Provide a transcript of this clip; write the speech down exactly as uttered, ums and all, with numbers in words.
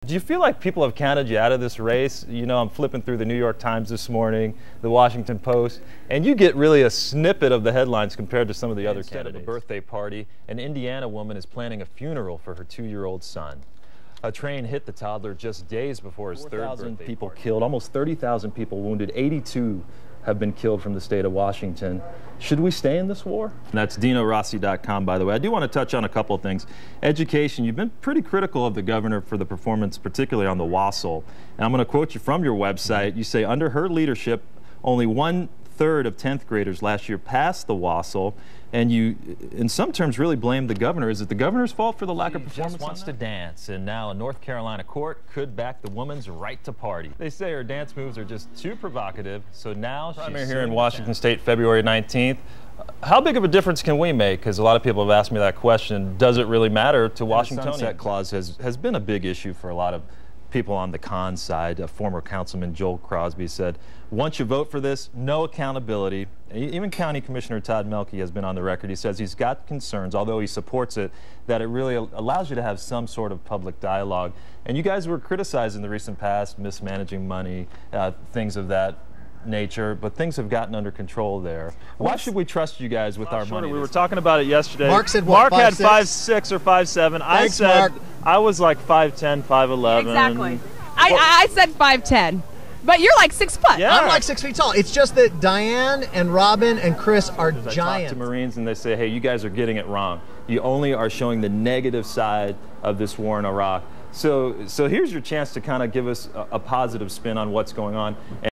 Do you feel like people have counted you out of this race? You know, I'm flipping through the New York Times this morning, the Washington Post, and you get really a snippet of the headlines compared to some of the other Instead candidates. of a birthday party, an Indiana woman is planning a funeral for her two-year-old son. A train hit the toddler just days before his third birthday people party. killed, almost thirty thousand people wounded, eighty-two have been killed from the state of Washington. Should we stay in this war? That's Dino Rossi dot com, by the way. I do want to touch on a couple of things. Education, you've been pretty critical of the governor for the performance, particularly on the WASL. And I'm going to quote you from your website. You say, under her leadership, only one third of tenth graders last year passed the WASL, and you, in some terms, really blame the governor. Is it the governor's fault for the lack She of performance? just wants on to that? dance, and now a North Carolina court could back the woman's right to party. They say her dance moves are just too provocative, so now she's Primary here suing in the Washington town. State, February nineteenth. How big of a difference can we make? Because a lot of people have asked me that question. Does it really matter to Washingtonians? The Sunset Clause has, has been a big issue for a lot of people on the con side. A former councilman, Joel Crosby, said, once you vote for this, no accountability. Even County Commissioner Todd Melke has been on the record. He says he's got concerns, although he supports it, that it really allows you to have some sort of public dialogue. And you guys were criticized in the recent past, mismanaging money, uh, things of that nature, but things have gotten under control there. Why should we trust you guys with our Sure, money? we were this talking about it yesterday. Mark said what, Mark five, had six? five six or five seven. I Thanks, said Mark. I was like five ten, five eleven. Exactly. I, I said five ten, but you're like six foot. Yeah. I'm like six feet tall. It's just that Diane and Robin and Chris are I talk giants. to Marines and they say, hey, you guys are getting it wrong. You only are showing the negative side of this war in Iraq. So, so here's your chance to kind of give us a, a positive spin on what's going on.